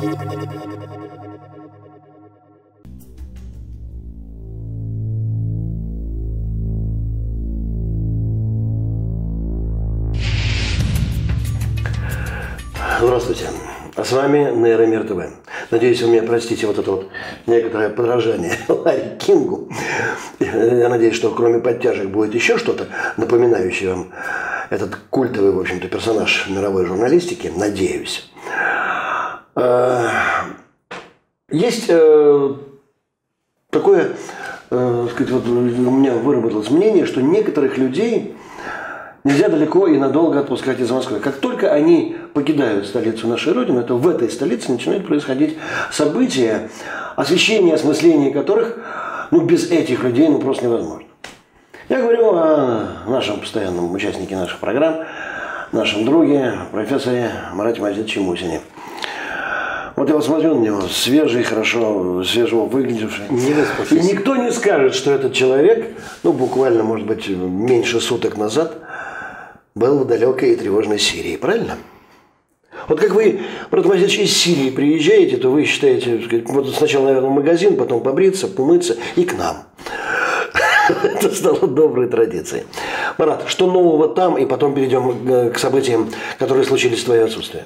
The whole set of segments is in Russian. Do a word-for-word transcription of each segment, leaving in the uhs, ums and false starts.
Здравствуйте, а с вами Нейромир ТВ. Надеюсь, вы меня простите вот это вот некоторое подражание Ларри Кингу. Я надеюсь, что кроме подтяжек будет еще что-то, напоминающее вам этот культовый, в общем-то, персонаж мировой журналистики. Надеюсь. Есть такое, сказать, вот у меня выработалось мнение, что некоторых людей нельзя далеко и надолго отпускать из Москвы. Как только они покидают столицу нашей Родины, то в этой столице начинают происходить события, освещение, осмысление которых, ну, без этих людей, ну, просто невозможно. Я говорю о нашем постоянном участнике наших программ, нашем друге, профессоре Марате Мазитовиче Мусине. Вот я вот смотрю на него, свежий, хорошо, свежего выглядевший. И никто не скажет, что этот человек, ну, буквально, может быть, меньше суток назад, был в далекой и тревожной Сирии, правильно? Вот как вы, брат Мазитович, из Сирии приезжаете, то вы считаете, вот сначала, наверное, в магазин, потом побриться, помыться и к нам. Это стало доброй традицией. Марат, что нового там, и потом перейдем к событиям, которые случились в твое отсутствие.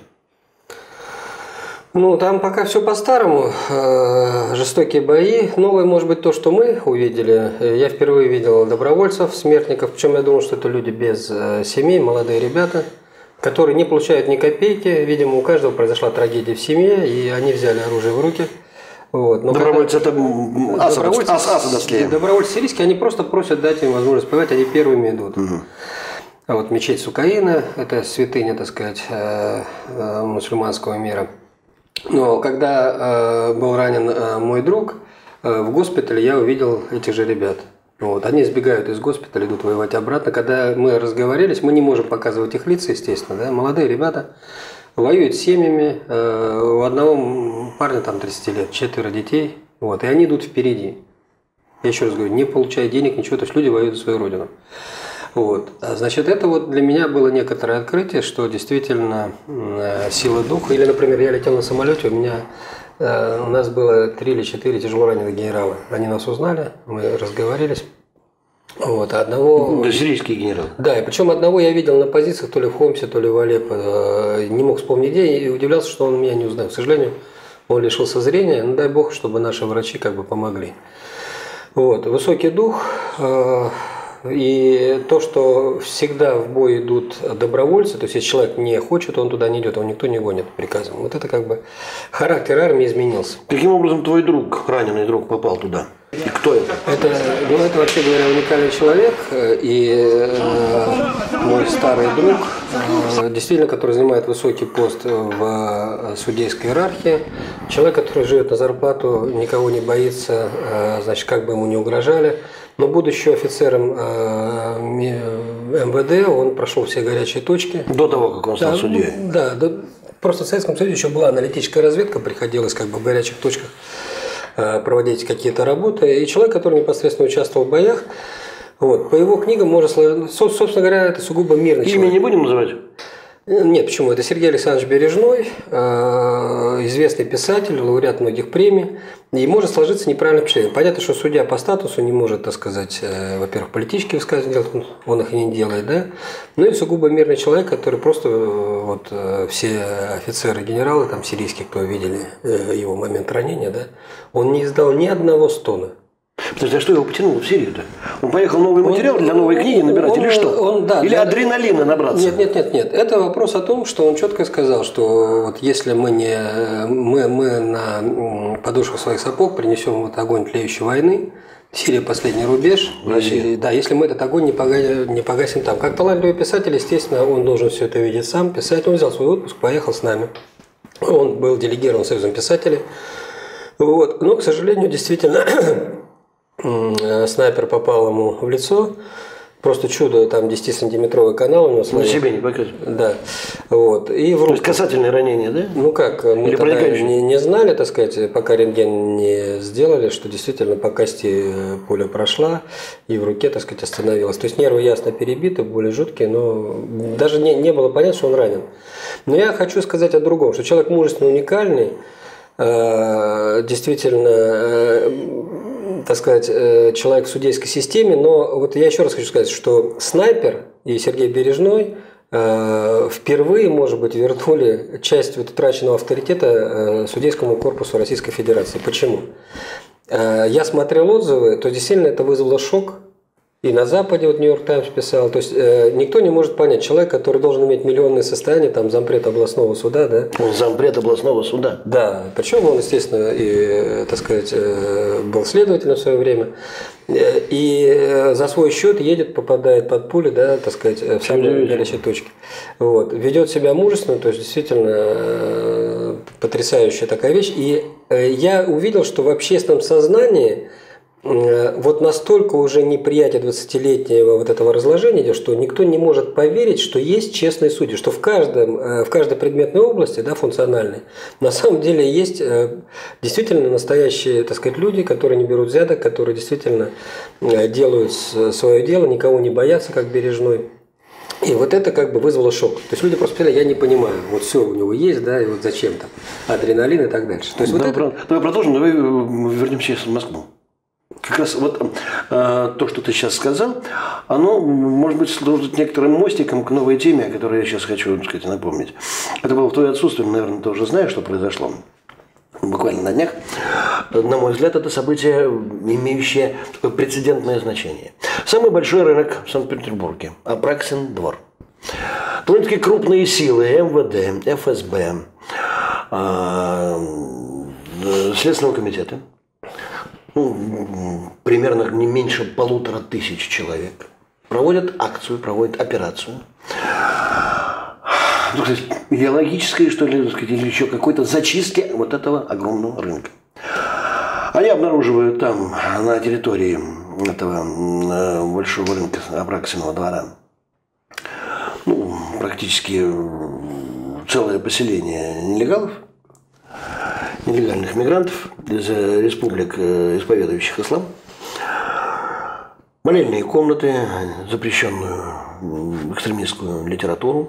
Ну, там пока все по-старому, жестокие бои. Новое, может быть, то, что мы увидели. Я впервые видел добровольцев, смертников, причем я думал, что это люди без семей, молодые ребята, которые не получают ни копейки. Видимо, у каждого произошла трагедия в семье, и они взяли оружие в руки. Вот. Но добровольцы когда... это добровольцы, асадовские. Добровольцы сирийские, они просто просят дать им возможность воевать, они первыми идут. Угу. А вот мечеть Сукаина, это святыня, так сказать, мусульманского мира. Но когда э, был ранен э, мой друг, э, в госпитале я увидел этих же ребят. Вот, они сбегают из госпиталя, идут воевать обратно. Когда мы разговорились, мы не можем показывать их лица, естественно. Да? Молодые ребята воюют с семьями. Э, у одного парня там тридцать лет, четверо детей. Вот, и они идут впереди. Я еще раз говорю, не получая денег, ничего. То есть люди воюют за свою родину. Вот. Значит, это вот для меня было некоторое открытие, что действительно э, сила духа. Или, например, я летел на самолете, у меня э, у нас было три или четыре тяжело раненых генерала. Они нас узнали, мы разговорились. Вот, а одного... Да, сирийский генерал. Да, и причем одного я видел на позициях, то ли в Хомсе, то ли в Алеппо. Не мог вспомнить день и удивлялся, что он меня не узнал. К сожалению, он лишился зрения. Ну, дай бог, чтобы наши врачи как бы помогли. Вот, высокий дух... Э, И то, что всегда в бой идут добровольцы, то есть если человек не хочет, он туда не идет, его никто не гонит приказом. Вот это как бы характер армии изменился. Каким образом твой друг, раненый друг, попал туда? И кто это? Это, ну, это вообще говоря, уникальный человек. И э, мой старый друг, э, действительно, который занимает высокий пост в судейской иерархии. Человек, который живет на зарплату, никого не боится, э, значит, как бы ему не угрожали. Но будучи офицером э, эм вэ дэ, он прошел все горячие точки. До того, как он стал да, судьей? Да, да, просто в Советском Союзе еще была аналитическая разведка, приходилось как бы в горячих точках э, проводить какие-то работы. И человек, который непосредственно участвовал в боях, вот, по его книгам можно сказать, собственно говоря, это сугубо мирный Имя человек. не будем называть? Нет, почему? Это Сергей Александрович Бережной, известный писатель, лауреат многих премий. И может сложиться неправильное впечатление. Понятно, что судья по статусу не может, так сказать, во-первых, политические высказывания делать, он их и не делает, да? Ну и сугубо мирный человек, который просто, вот все офицеры, генералы, там сирийские, кто видели его момент ранения, да, он не издал ни одного стона. Подожди, а что его потянуло в Сирию-то? Он поехал новый материал он, для новой книги набирать он, или что? Он, да, или да, адреналина набраться? Нет, нет, нет, нет. Это вопрос о том, что он четко сказал, что вот если мы не мы, мы на подошвах своих сапог принесем вот огонь тлеющей войны, Сирия последний рубеж. И, да, если мы этот огонь не погасим, не погасим там. Как талантливый писатель, естественно, он должен все это видеть сам, писать. Он взял свой отпуск, поехал с нами. Он был делегирован Союзом писателей. Вот. Но, к сожалению, действительно, снайпер попал ему в лицо. Просто чудо, там десятисантиметровый канал у него. На себе не показывает. Да. Вот. И в руку. То есть касательное ранение, да? Ну как, мы Или тогда не, не знали, так сказать, пока рентген не сделали, что действительно по кости пуля прошла и в руке, так сказать, остановилась. То есть нервы ясно перебиты, боли жуткие, но даже не, не было понятно, что он ранен. Но я хочу сказать о другом, что человек мужественный, уникальный. действительно, так сказать, человек в судейской системе, но вот я еще раз хочу сказать, что снайпер и Сергей Бережной впервые, может быть, вернули часть вот утраченного авторитета судейскому корпусу Российской Федерации. Почему? Я смотрел отзывы, то действительно это вызвало шок. И на Западе, вот Нью-Йорк Таймс писал, то есть э, никто не может понять, человек, который должен иметь миллионное состояние, там зампред областного суда, да? Он зампред областного суда. Да, причем он, естественно, и, так сказать, э, был следователем в свое время, и за свой счет едет, попадает под пули, да, так сказать, в самые горячие точки. Вот. Ведет себя мужественно, то есть действительно э, потрясающая такая вещь. И э, я увидел, что в общественном сознании вот настолько уже неприятие двадцатилетнего вот этого разложения, что никто не может поверить, что есть честные судьи, что в, каждом, в каждой предметной области, да, функциональной, на самом деле есть действительно настоящие, так сказать, люди, которые не берут взяток, которые действительно делают свое дело, никого не боятся, как Бережной. И вот это как бы вызвало шок. То есть люди просто сказали, я не понимаю, вот все у него есть, да, и вот зачем там адреналин и так дальше. То есть давай, вот это... давай продолжим, давай вернемся в Москву. Как раз вот э, то, что ты сейчас сказал, оно, может быть, служит некоторым мостиком к новой теме, о которой я сейчас хочу, так сказать, напомнить. Это было в твое отсутствие, наверное, ты уже знаешь, что произошло буквально на днях. На мой взгляд, это событие, имеющее такое прецедентное значение. Самый большой рынок в Санкт-Петербурге – Апраксин двор. Довольно-таки крупные силы эм вэ дэ, эф эс бэ, э, Следственного комитета, ну, примерно не меньше полутора тысяч человек проводят акцию, проводят операцию. Ну, кстати, идеологической, что ли, сказать, или еще какой-то зачистки вот этого огромного рынка. Они обнаруживают там, на территории этого большого рынка Апраксиного двора, ну, практически целое поселение нелегалов, нелегальных мигрантов из республик, исповедующих ислам, молельные комнаты, запрещенную экстремистскую литературу,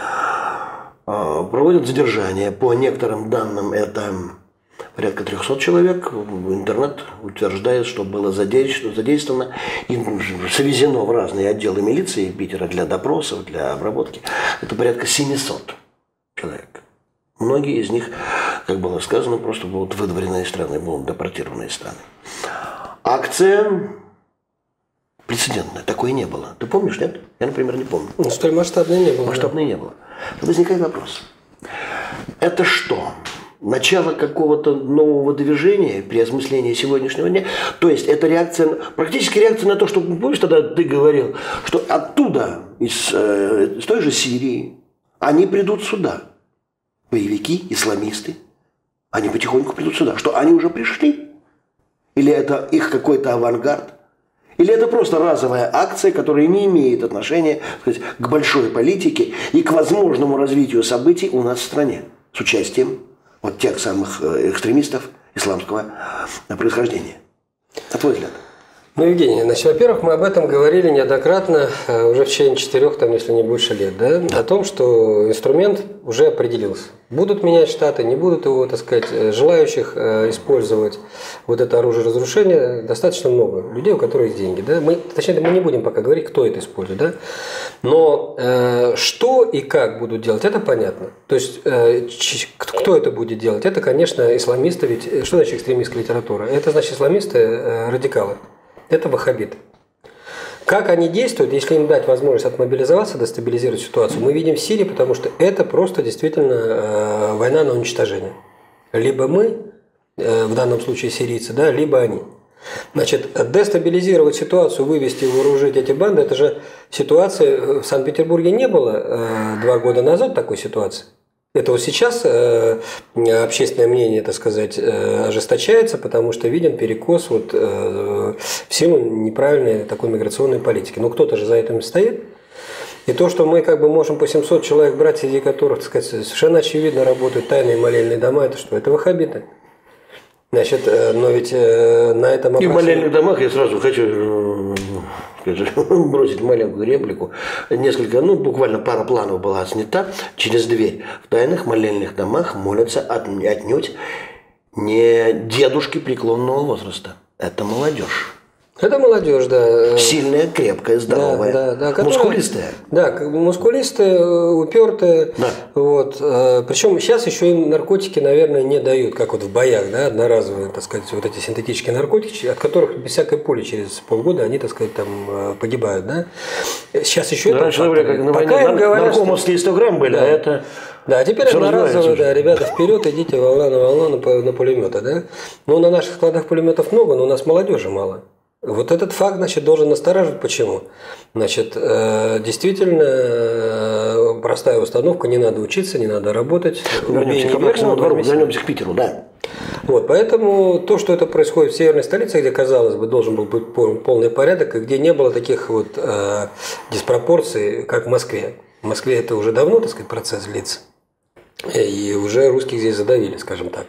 проводят задержания. По некоторым данным, это порядка трехсот человек. Интернет утверждает, что было задействовано и свезено в разные отделы милиции Питера для допросов, для обработки. Это порядка семисот человек. Многие из них, как было сказано, просто будут выдворены из страны, будут депортированы из страны. Акция прецедентная, такой не было. Ты помнишь, нет? Я, например, не помню. Ну, столь масштабной не было. Масштабной да. не было. Возникает вопрос. Это что? Начало какого-то нового движения при осмыслении сегодняшнего дня? То есть это реакция, практически реакция на то, что, помнишь, тогда ты говорил, что оттуда, из, э, из той же Сирии, они придут сюда. Боевики, исламисты, они потихоньку придут сюда. Что, они уже пришли? Или это их какой-то авангард? Или это просто разовая акция, которая не имеет отношения, так сказать, к большой политике и к возможному развитию событий у нас в стране с участием вот тех самых экстремистов исламского происхождения? На твой взгляд? Ну, Евгений, значит, во-первых, мы об этом говорили неоднократно уже в течение четырех, там, если не больше лет, да? Да. О том, что инструмент уже определился. Будут менять штаты, не будут его, так сказать, желающих использовать вот это оружие разрушения достаточно много. Людей, у которых есть деньги, да? Мы, точнее, мы не будем пока говорить, кто это использует, да? Но э, что и как будут делать, это понятно. То есть, э, кто это будет делать? Это, конечно, исламисты, ведь что значит экстремистская литература? Это значит исламисты, э, радикалы. Это ваххабиты. Как они действуют, если им дать возможность отмобилизоваться, дестабилизировать ситуацию, мы видим в Сирии, потому что это просто действительно э, война на уничтожение. Либо мы, э, в данном случае сирийцы, да, либо они. Значит, дестабилизировать ситуацию, вывести, вооружить эти банды, это же ситуация в Санкт-Петербурге не было э, два года назад такой ситуации. Это вот сейчас э, общественное мнение, так сказать, э, ожесточается, потому что виден перекос вот, э, в силу неправильной такой миграционной политики. Но кто-то же за этим стоит. И то, что мы как бы можем по семьсот человек брать, среди которых, так сказать, совершенно очевидно работают тайные молельные дома, это что? Это ваххабиты. Значит, э, но ведь э, на этом... И в молельных домах я сразу хочу... бросить маленькую реплику. Несколько, ну, буквально пара планов была снята через дверь. В тайных молельных домах молятся отнюдь не дедушки преклонного возраста. Это молодежь. Это молодежь, да. Сильная, крепкая, здоровая, да, да, да, мускулистая. Да, мускулистая, упертая. Да. Вот. Причем сейчас еще им наркотики, наверное, не дают, как вот в боях, да, одноразовые, так сказать, вот эти синтетические наркотики, от которых без всякой пули через полгода они, так сказать, там погибают, да. Сейчас еще да, это фактор. Как на Пока войне им говорят, наркомовские сто грамм были, да. а это... Да, а теперь одноразовые, да, ребята, вперед, идите волна на волну на, на пулеметы, да. Ну, на наших складах пулеметов много, но у нас молодежи мало. Вот этот факт, значит, должен настораживать. Почему? Значит, действительно простая установка, не надо учиться, не надо работать. Вернемся к Комплексному двору, вернемся к Питеру, да. Вот, поэтому то, что это происходит в северной столице, где, казалось бы, должен был быть полный порядок, и где не было таких вот э, диспропорций, как в Москве. В Москве это уже давно, так сказать, процесс длится. И уже русских здесь задавили, скажем так.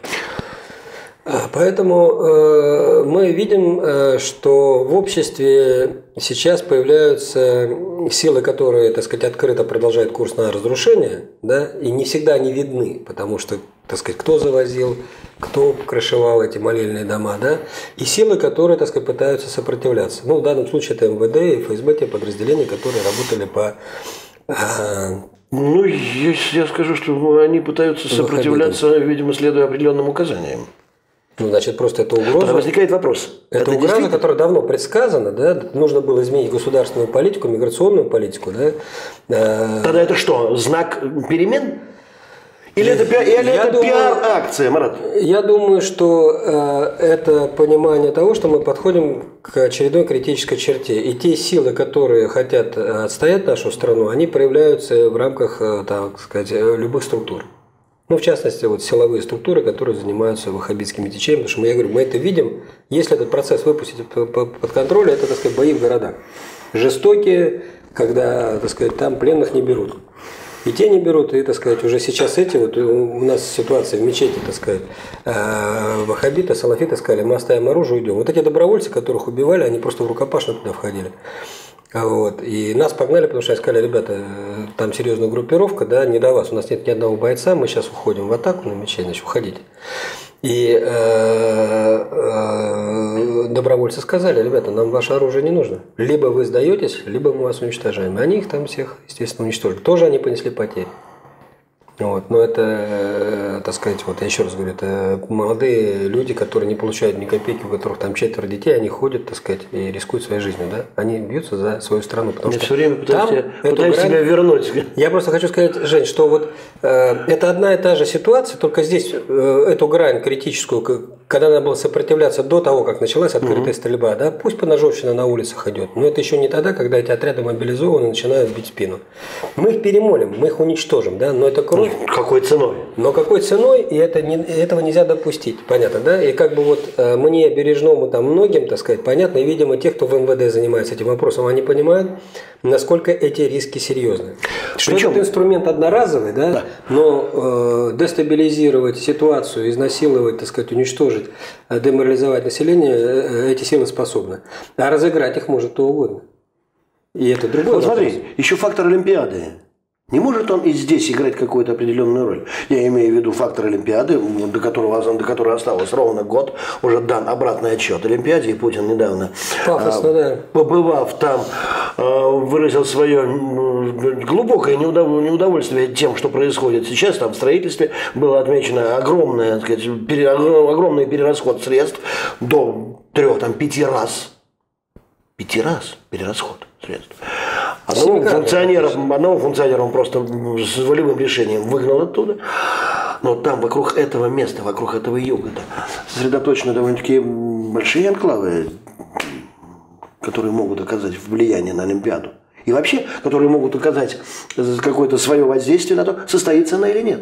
Поэтому э, мы видим, э, что в обществе сейчас появляются силы, которые, так сказать, открыто продолжают курс на разрушение, да, и не всегда они видны, потому что, так сказать, кто завозил, кто крышевал эти молельные дома, да, и силы, которые, так сказать, пытаются сопротивляться. Ну, в данном случае это эм вэ дэ и эф эс бэ, те подразделения, которые работали по... Э, ну, если я скажу, что они пытаются сопротивляться, выходить. Видимо, следуя определенным указаниям. Ну, значит, просто это угроза. Тогда возникает вопрос. Это, это угроза, действительно... которая давно предсказана, да? Нужно было изменить государственную политику, миграционную политику, да? Тогда это что, знак перемен? Или я, это, пи... Или это пиар-акция, Марат? Я думаю, что э, это понимание того, что мы подходим к очередной критической черте. И те силы, которые хотят отстоять нашу страну, они проявляются в рамках, так сказать, любых структур. Ну, в частности, вот силовые структуры, которые занимаются ваххабитскими течениями, потому что мы, я говорю, мы это видим, если этот процесс выпустить под контроль, это, так сказать, бои в городах. Жестокие, когда, так сказать, там пленных не берут. И те не берут, и, так сказать, уже сейчас эти, вот у нас ситуация в мечети, так сказать, ваххабиты, салафиты сказали, мы оставим оружие, уйдем. Вот эти добровольцы, которых убивали, они просто в рукопашную туда входили. Вот. И нас погнали, потому что сказали, ребята, там серьезная группировка, да, не до вас, у нас нет ни одного бойца, мы сейчас уходим в атаку на мечеть, значит, уходите. И э, э, добровольцы сказали, ребята, нам ваше оружие не нужно. Либо вы сдаетесь, либо мы вас уничтожаем. И они их там всех, естественно, уничтожили. Тоже они понесли потери. Вот. Но это, так сказать, вот я еще раз говорю, это молодые люди, которые не получают ни копейки, у которых там четверо детей, они ходят, так сказать, и рискуют своей жизнью, да? Они бьются за свою страну, потому я что все время пытаюсь, там пытаюсь грань... себя вернуть. Я просто хочу сказать, Жень, что вот э, это одна и та же ситуация, только здесь э, эту грань критическую, когда надо было сопротивляться до того, как началась открытая угу. стрельба, да, пусть поножовщина на улицах идет, но это еще не тогда, когда эти отряды мобилизованы и начинают бить спину. Мы их перемолим, мы их уничтожим, да, но это кровь. Какой ценой? Но какой ценой, и это не, этого нельзя допустить, понятно, да? И как бы вот э, мне, Бережному, там многим, так сказать, понятно, и, видимо, те, кто в эм вэ дэ занимается этим вопросом, они понимают, насколько эти риски серьезны. Что Причем... этот инструмент одноразовый, да, да. но э, дестабилизировать ситуацию, изнасиловать, так сказать, уничтожить, деморализовать население, э, эти силы способны. А разыграть их может кто угодно. И это другой вот вопрос. Смотри, еще фактор Олимпиады. Не может он и здесь играть какую-то определенную роль? Я имею в виду фактор Олимпиады, до которого, до которого осталось ровно год, уже дан обратный отчет Олимпиаде, и Путин недавно, Пафосно, а, да. побывав там, а, выразил свое глубокое неудовольствие тем, что происходит сейчас. Там в строительстве было отмечено огромное, так сказать, пере, огромный перерасход средств до трех, там, пяти раз. Пяти раз перерасход средств. Одного функционера, одного функционера он просто с волевым решением выгнал оттуда. Но там вокруг этого места, вокруг этого юга сосредоточены довольно-таки большие анклавы, которые могут оказать влияние на Олимпиаду. И вообще, которые могут оказать какое-то свое воздействие на то, состоится она или нет.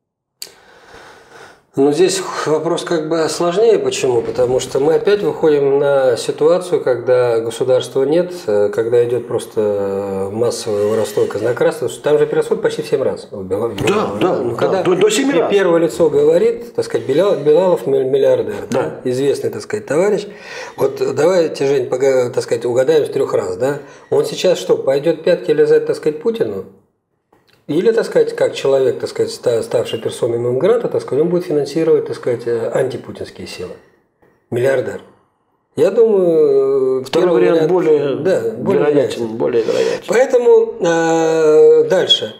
Но здесь вопрос как бы сложнее. Почему? Потому что мы опять выходим на ситуацию, когда государства нет, когда идет просто массовое воровство и казнократство. Там же перерасход почти в семь раз. Да, да, ну, когда да, до, до семи раз. Первое лицо говорит, так сказать, Билалов миллиардер, да. Да, известный, так сказать, товарищ. Вот давайте, Жень, так сказать, угадаем с трех раз. Да? Он сейчас что, пойдет пятки лизать, так сказать, Путину? Или, так сказать, как человек, так сказать, ставший персоной нон-грата, так сказать, он будет финансировать, так сказать, антипутинские силы. Миллиардер. Я думаю, второй вариант, вариант более, да, более вероятен, более вероятен. Поэтому э, дальше.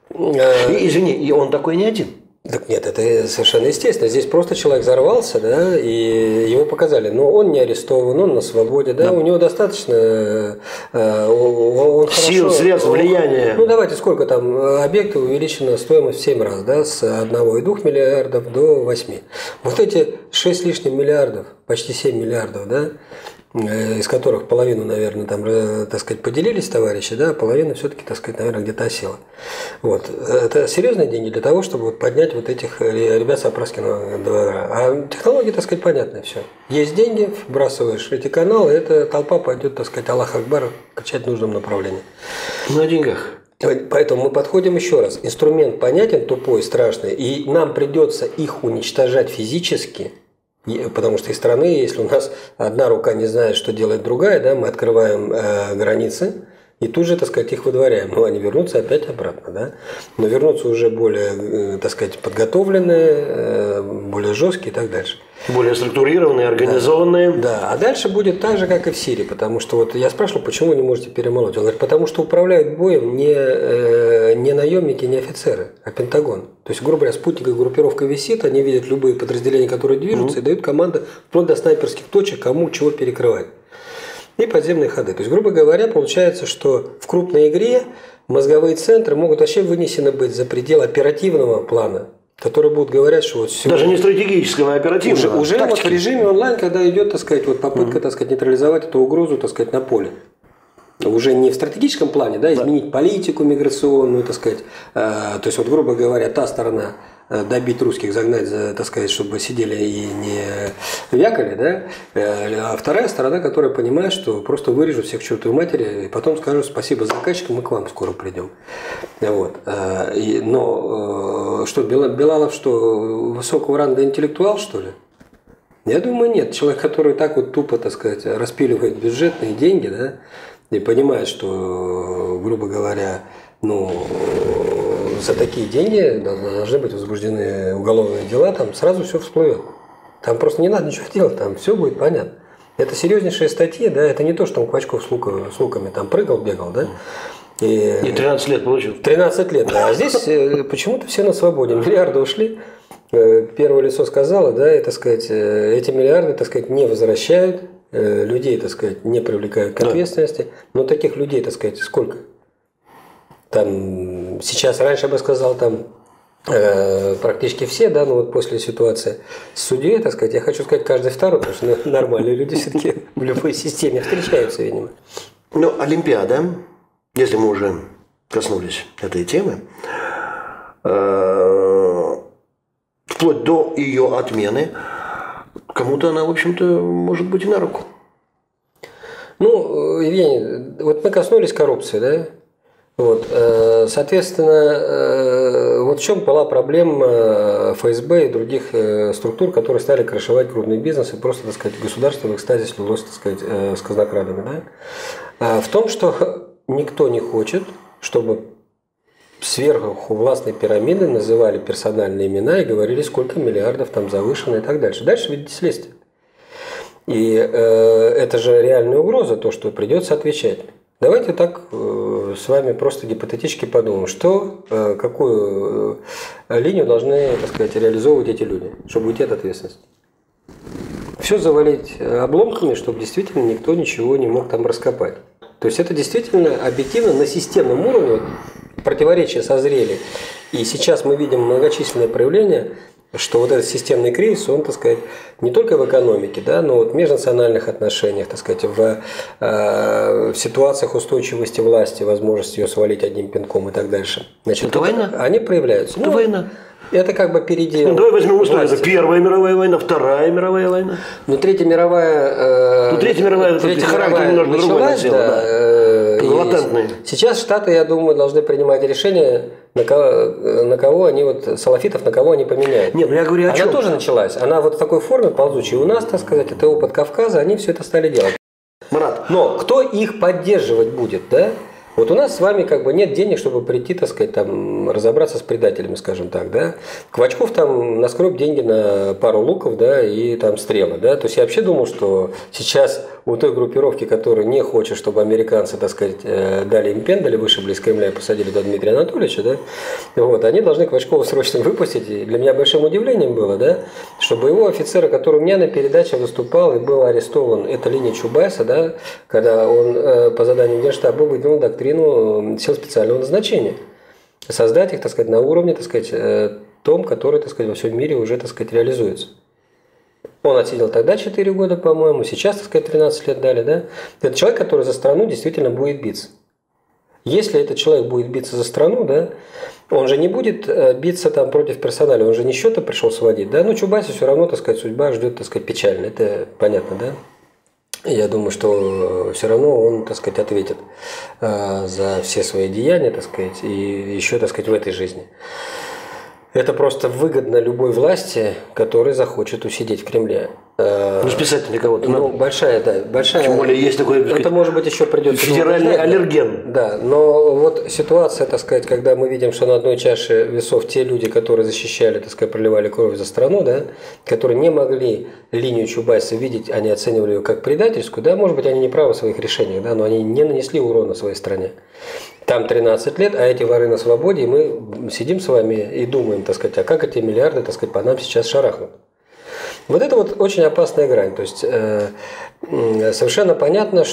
Э, и, извини, и он такой не один. Так нет, это совершенно естественно. Здесь просто человек взорвался, да, и его показали. Но он не арестован, он на свободе, да, да. У него достаточно э, он сил, хорошо, средств, влияния. Ну давайте, сколько там объекты увеличена стоимость в семь раз, да, с одного и двух миллиардов до восьми. Вот эти шесть с лишним миллиардов, почти семь миллиардов, да, из которых половину, наверное, там, так сказать, поделились товарищи, да, половина все-таки, так сказать, наверное, где-то осела. Вот. Это серьезные деньги для того, чтобы вот поднять вот этих ребят с Апраскиного двора. А технологии, так сказать, понятны все. Есть деньги, вбрасываешь эти каналы, эта толпа пойдет, так сказать, Аллах Акбар, кричать в нужном направлении. На деньгах. Поэтому мы подходим еще раз. Инструмент понятен, тупой, страшный, и нам придется их уничтожать физически. Потому что из страны, если у нас одна рука не знает, что делает другая, да, мы открываем э, границы и тут же, так сказать, их выдворяем. Ну, они вернутся опять обратно, да. Но вернутся уже более, э, так сказать, подготовленные, э, более жесткие и так дальше. Более структурированные, организованные. Да. да, а дальше будет так же, как и в Сирии, потому что вот я спрашивал, почему вы не можете перемолоть. Он говорит, потому что управляют боем не, э, не наемники, не офицеры, а Пентагон. То есть, грубо говоря, спутниковая группировка висит, они видят любые подразделения, которые движутся, mm-hmm. и дают команды вплоть до снайперских точек, кому чего перекрывать. И подземные ходы. То есть, грубо говоря, получается, что в крупной игре мозговые центры могут вообще вынесены быть за пределы оперативного плана, которые будут говорить, что вот все. Даже не стратегического, а оперативного. Уже, уже вот в режиме онлайн, когда идет, так сказать, вот попытка, mm-hmm. так сказать, нейтрализовать эту угрозу, так сказать, на поле. Уже не в стратегическом плане, да, изменить да. политику миграционную, так сказать. Э, то есть, вот, грубо говоря, та сторона добить русских, загнать, так сказать, чтобы сидели и не вякали, да, а вторая сторона, которая понимает, что просто вырежут всех к чертовой матери и потом скажут спасибо заказчикам, мы к вам скоро придем. Вот. Но что, Билалов что, высокого ранга интеллектуал, что ли? Я думаю, нет. Человек, который так вот тупо, так сказать, распиливает бюджетные деньги, да, и понимает, что, грубо говоря, ну, за такие деньги должны быть возбуждены уголовные дела, там сразу все всплывет. Там просто не надо ничего делать, там все будет понятно. Это серьезнейшие статьи, да, это не то, что там Квачков с, луками, с луками там прыгал, бегал, да. И, и тринадцать лет получил. тринадцать лет, да. А здесь почему-то все на свободе. Миллиарды ушли. Первое лицо сказало, да, и, так сказать, эти миллиарды, так сказать, не возвращают, людей, так сказать, не привлекают к ответственности. Но таких людей, так сказать, сколько? Там сейчас, раньше я бы сказал, там э, практически все, да, но вот после ситуации с судьей, так сказать, я хочу сказать, каждый второй, потому что нормальные люди все-таки в любой системе встречаются, видимо. Ну, Олимпиада, если мы уже коснулись этой темы, э, вплоть до ее отмены, кому-то она, в общем-то, может быть и на руку. Ну, Евгений, вот мы коснулись коррупции, да? Вот, соответственно, вот в чем была проблема эф эс бэ и других структур, которые стали крышевать крупный бизнес и просто, так сказать, государство в экстазе слилось, так сказать, с казнокрадами, да? В том, что никто не хочет, чтобы сверху властной пирамиды называли персональные имена и говорили, сколько миллиардов там завышено и так дальше. Дальше видите следствие. И э, это же реальная угроза, то, что придется отвечать. Давайте так э, с вами просто гипотетически подумаем, что, э, какую э, линию должны, так сказать, реализовывать эти люди, чтобы уйти от ответственности. Все завалить обломками, чтобы действительно никто ничего не мог там раскопать. То есть это действительно объективно на системном уровне противоречия созрели. И сейчас мы видим многочисленные проявления, что вот этот системный кризис, он, так сказать, не только в экономике, да, но вот в межнациональных отношениях, так сказать, в, э, в ситуациях устойчивости власти, возможности ее свалить одним пинком и так дальше. Значит, это война? Они проявляются. Это ну, война. Это как бы передел. Ну, давай возьмем условия. Это Первая мировая война, Вторая мировая война. Ну, Третья мировая... Э, ну, Третья мировая, третья характер немножко другой носила, да. да. Э, латентный. Сейчас Штаты, я думаю, должны принимать решение, на кого, на кого они, вот, салафитов, на кого они поменяют. Нет, ну я говорю о Она чем? тоже началась. Она вот в такой форме ползучей. У нас, так сказать, это опыт Кавказа, они все это стали делать. Марат. Но кто их поддерживать будет, да? Вот у нас с вами как бы нет денег, чтобы прийти, так сказать, там, разобраться с предателями, скажем так, да. Квачков там наскреб деньги на пару луков, да, и там стрелы, да. То есть я вообще думал, что сейчас у той группировки, которая не хочет, чтобы американцы, так сказать, дали им пендали, вышибли из Кремля и посадили до Дмитрия Анатольевича, да, вот, они должны Квачкова срочно выпустить. И для меня большим удивлением было, да, чтобы его офицера, который у меня на передаче выступал и был арестован, это линия Чубайса, да, когда он э, по заданию Генштаба выдвинул доктрину сил специального назначения. Создать их, так сказать, на уровне, так сказать, э, том, который, так сказать, во всем мире уже, так сказать, реализуется. Он отсидел тогда четыре года, по-моему, сейчас, так сказать, тринадцать лет дали, да. Это человек, который за страну действительно будет биться. Если этот человек будет биться за страну, да, он же не будет биться там против персонала, он же не счета пришел сводить, да, но Чубайса все равно, так сказать, судьба ждет, так сказать, печально, это понятно, да. Я думаю, что все равно он, так сказать, ответит за все свои деяния, так сказать, и еще, так сказать, в этой жизни. Это просто выгодно любой власти, которая захочет усидеть в Кремле. Ну, списать на кого-то. Ну, большая, да, большая. Тем более есть такой, это, может быть, еще придется. Федеральный аллерген. Да, но вот ситуация, так сказать, когда мы видим, что на одной чаше весов те люди, которые защищали, так сказать, проливали кровь за страну, да, которые не могли линию Чубайса видеть, они оценивали ее как предательскую, да, может быть, они не правы в своих решениях, да, но они не нанесли урона своей стране. Там тринадцать лет, а эти воры на свободе, и мы сидим с вами и думаем, так сказать, а как эти миллиарды, так сказать, по нам сейчас шарахнут. Вот это вот очень опасная грань. То есть э, совершенно понятно,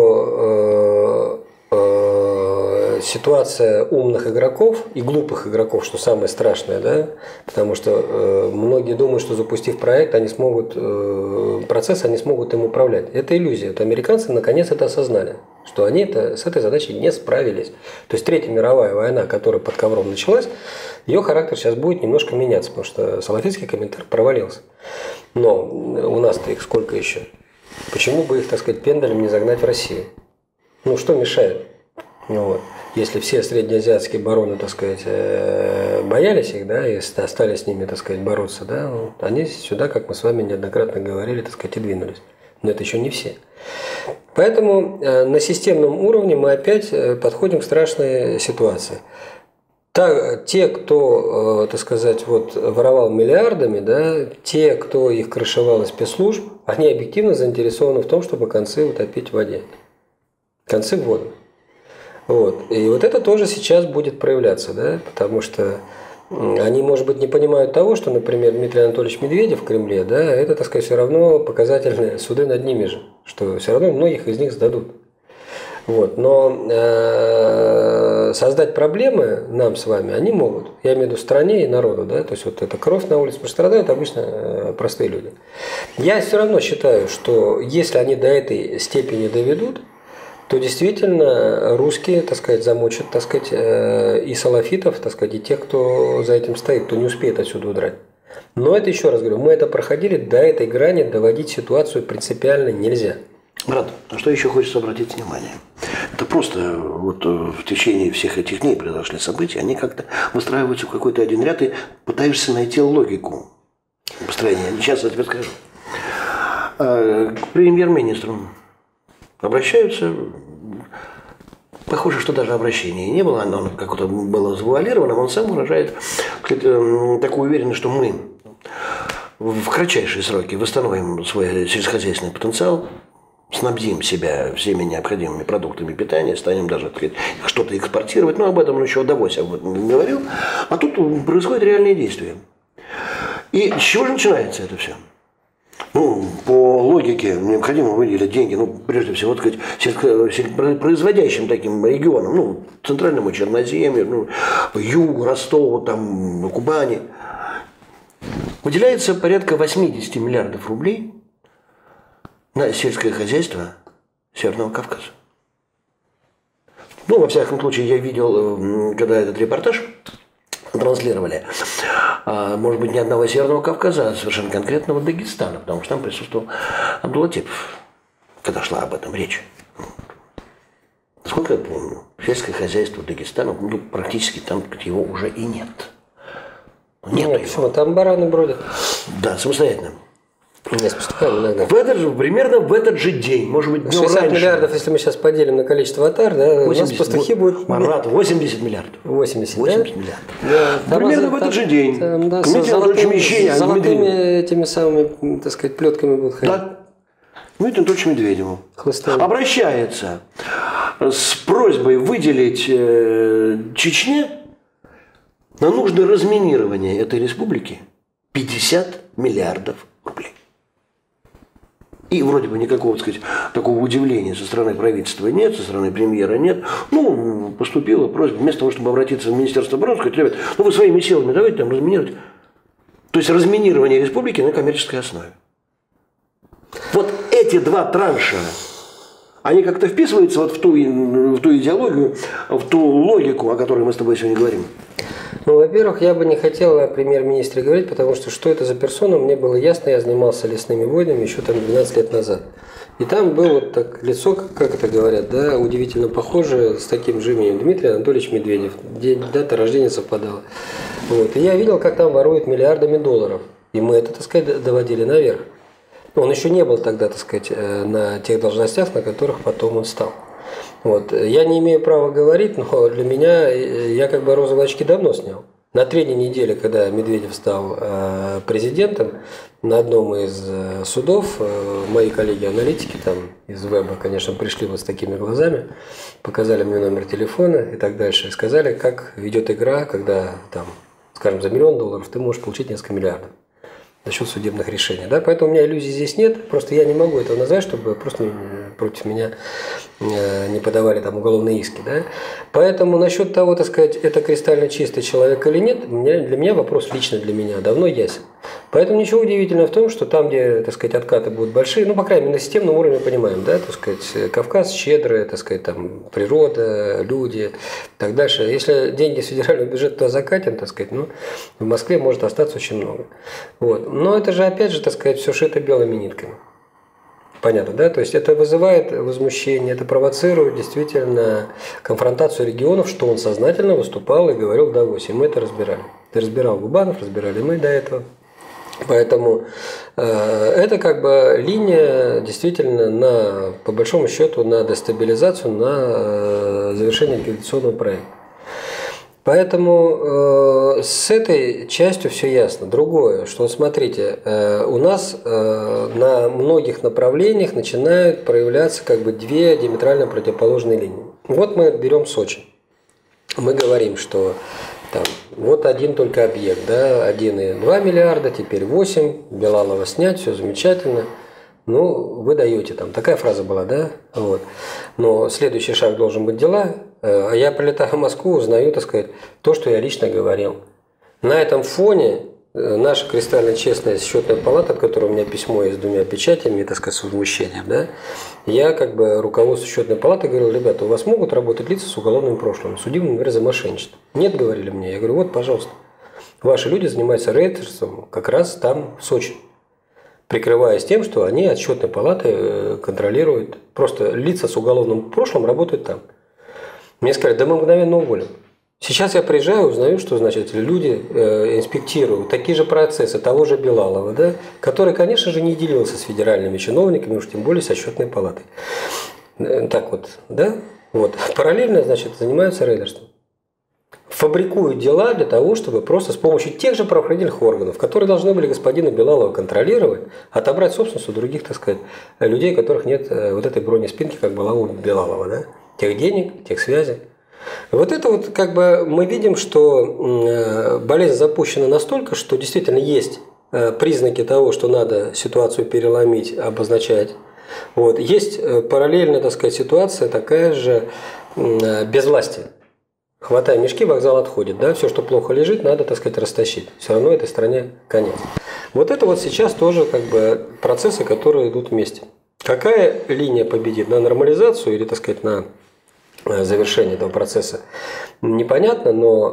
что э, э, ситуация умных игроков и глупых игроков, что самое страшное, да, потому что э, многие думают, что запустив проект, они смогут э, процесс, они смогут им управлять. Это иллюзия. Вот американцы наконец это осознали, что они это, с этой задачей не справились. То есть Третья мировая война, которая под ковром началась, ее характер сейчас будет немножко меняться, потому что салафитский комментарий провалился. Но у нас-то их сколько еще? Почему бы их, так сказать, пендалем не загнать в Россию? Ну, что мешает? Ну, вот. Если все среднеазиатские бароны, так сказать, боялись их, да, и стали с ними, так сказать, бороться, да, они сюда, как мы с вами неоднократно говорили, так сказать, и двинулись. Но это еще не все. Поэтому на системном уровне мы опять подходим к страшной ситуации. Так, те, кто, так сказать, вот, воровал миллиардами, да, те, кто их крышевал из спецслужб, они объективно заинтересованы в том, чтобы концы утопить в воде. Концы в воду. Вот. И вот это тоже сейчас будет проявляться, да, потому что они, может быть, не понимают того, что, например, Дмитрий Анатольевич Медведев в Кремле, да, это, так сказать, все равно показательные суды над ними же, что все равно многих из них сдадут. Вот. Но э, создать проблемы нам с вами они могут. Я имею в виду стране и народу. Да? То есть вот эта кровь на улице, потому что страдают обычно простые люди. Я все равно считаю, что если они до этой степени доведут, то действительно русские, так сказать, замочат, так сказать, э, и салафитов, так сказать, и тех, кто за этим стоит, кто не успеет отсюда удрать. Но это, еще раз говорю, мы это проходили, до этой грани доводить ситуацию принципиально нельзя. Брат, а что еще хочется обратить внимание? Это просто вот в течение всех этих дней произошли события, они как-то выстраиваются в какой-то один ряд, и пытаешься найти логику построения. Сейчас я тебе скажу. К премьер-министру обращаются, похоже, что даже обращения не было, оно как-то было завуалировано, он сам выражает такую уверенность, что мы в кратчайшие сроки восстановим свой сельскохозяйственный потенциал, снабдим себя всеми необходимыми продуктами питания, станем даже что-то экспортировать, но об этом он еще в Давосе об этом говорил, а тут происходят реальные действия. И с чего же начинается это все? Ну, по логике необходимо выделить деньги, ну, прежде всего, так сказать, производящим таким регионам, ну, центральному Черноземью, ну, югу, Ростову, там, Кубани. Выделяется порядка восемьдесят миллиардов рублей на сельское хозяйство Северного Кавказа. Ну, во всяком случае, я видел, когда этот репортаж транслировали, может быть, не одного Северного Кавказа, а совершенно конкретного Дагестана, потому что там присутствовал Абдулатипов, когда шла об этом речь. Насколько я помню, сельское хозяйство Дагестана, ну, практически там его уже и нет. Нет, нет, почему? Там бараны бродят. Да, самостоятельно. Не, с пастухами иногда. В этот же, примерно в этот же день, может быть, днем шестьдесят раньше. миллиардов, если мы сейчас поделим на количество отар, да, у нас пастухи будут... Марат, восемьдесят миллиардов. восемьдать, восемьдесят да? миллиардов. Да, примерно там, в этот там, же день. Там, да, Комитет с золотыми, Медведева. с золотыми этими самыми, так сказать, плетками будут ходить. Да. Дмитрию Анатольевичу Медведеву Хлыстами. обращается с просьбой выделить э, Чечне на нужды разминирования этой республики пятьдесят миллиардов рублей. И вроде бы никакого, так сказать, такого удивления со стороны правительства нет, со стороны премьера нет. Ну, поступила просьба, вместо того, чтобы обратиться в Министерство обороны, сказать, ребят, ну вы своими силами давайте там разминировать. То есть разминирование республики на коммерческой основе. Вот эти два транша, они как-то вписываются вот в ту, в ту идеологию, в ту логику, о которой мы с тобой сегодня говорим. Ну, во-первых, я бы не хотел о премьер-министре говорить, потому что что это за персона, мне было ясно, я занимался лесными войнами еще там двенадцать лет назад. И там было вот так лицо, как это говорят, да, удивительно похоже, с таким же именем Дмитрий Анатольевич Медведев. День, дата рождения совпадала. Вот. И я видел, как там воруют миллиардами долларов. И мы это, так сказать, доводили наверх. Он еще не был тогда, так сказать, на тех должностях, на которых потом он стал. Вот. Я не имею права говорить, но для меня, я как бы розовые очки давно снял. На третьей неделе, когда Медведев стал э, президентом, на одном из э, судов э, мои коллеги-аналитики там из веба, конечно, пришли вот с такими глазами, показали мне номер телефона и так дальше, и сказали, как ведет игра, когда там, скажем, за миллион долларов ты можешь получить несколько миллиардов за счет судебных решений. Да? Поэтому у меня иллюзий здесь нет, просто я не могу этого назвать, чтобы просто против меня не подавали там уголовные иски. Да? Поэтому насчет того, так сказать, это кристально чистый человек или нет, для меня вопрос лично для меня давно ясен. Поэтому ничего удивительного в том, что там, где, так сказать, откаты будут большие, ну, по крайней мере, на системном уровне понимаем, да, так сказать, Кавказ щедрый, так сказать, там, природа, люди и так дальше. Если деньги с федерального бюджета туда закатим, так сказать, ну, в Москве может остаться очень много. Вот. Но это же, опять же, так сказать, все шито белыми нитками. Понятно, да? То есть это вызывает возмущение, это провоцирует действительно конфронтацию регионов, что он сознательно выступал и говорил в Давосе. Мы это разбирали. Ты разбирал Губанов, разбирали мы до этого. Поэтому э, это как бы линия действительно на, по большому счету, на дестабилизацию, на э, завершение ликвидационного проекта. Поэтому э, с этой частью все ясно. Другое, что смотрите, э, у нас э, на многих направлениях начинают проявляться как бы две диаметрально противоположные линии. Вот мы берем Сочи. Мы говорим, что там вот один только объект, да, один и два миллиарда, теперь восемь, Белалова снять, все замечательно. Ну, вы даете там, такая фраза была, да, вот. Но следующий шаг должен быть дела. А я прилетаю в Москву, узнаю, так сказать, то, что я лично говорил. На этом фоне наша кристально честная счетная палата, от которой у меня письмо есть с двумя печатями, так сказать, с возмущением, да, я как бы руководству счетной палаты говорил, ребята, у вас могут работать лица с уголовным прошлым, судимым, например, за мошенничество. Нет, говорили мне. Я говорю, вот, пожалуйста, ваши люди занимаются рейдерством как раз там, в Сочи, прикрываясь тем, что они от счетной палаты контролируют, просто лица с уголовным прошлым работают там. Мне сказали, да мы мгновенно уволим. Сейчас я приезжаю, узнаю, что, значит, люди э, инспектируют такие же процессы того же Белалова, да, который, конечно же, не делился с федеральными чиновниками, уж тем более со счетной палатой. Так вот, да? Вот. Параллельно, значит, занимаются рейдерством. Фабрикуют дела для того, чтобы просто с помощью тех же правоохранительных органов, которые должны были господина Белалова контролировать, отобрать собственность у других, так сказать, людей, у которых нет вот этой бронеспинки, как была у Белалова, да? Тех денег, тех связей. Вот это вот как бы мы видим, что болезнь запущена настолько, что действительно есть признаки того, что надо ситуацию переломить, обозначать. Вот. Есть параллельная, так сказать, ситуация такая же безвластия. Хватай мешки, вокзал отходит. Да? Все, что плохо лежит, надо, так сказать, растащить. Все равно этой стране конец. Вот это вот сейчас тоже как бы процессы, которые идут вместе. Какая линия победит? На нормализацию или, так сказать, на завершение этого процесса? Непонятно,